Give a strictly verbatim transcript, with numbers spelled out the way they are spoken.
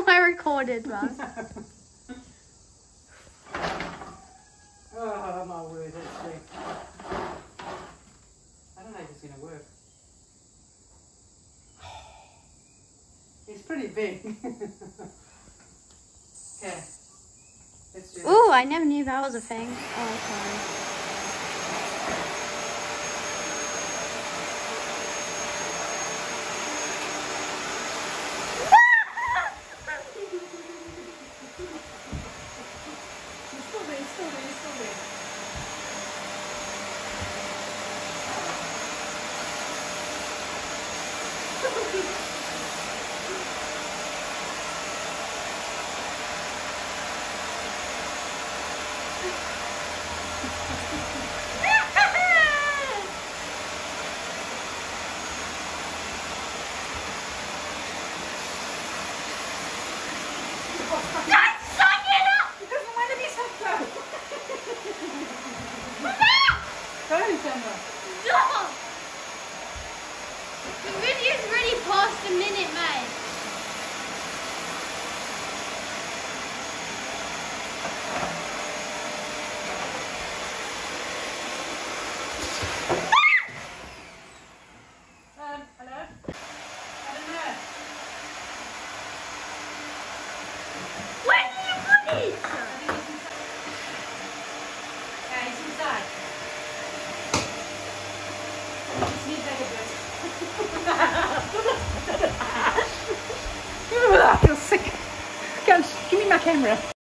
I recorded, man. Oh my word, actually. I don't know if it's going to work. It's pretty big. Okay. Let's do Ooh, I never knew that was a thing. Oh, sorry. Stop! The video's already past a minute, mate. Um, hello? I don't know. Where did you put it? Yeah, it's inside. I feel sick. Go, give me my camera.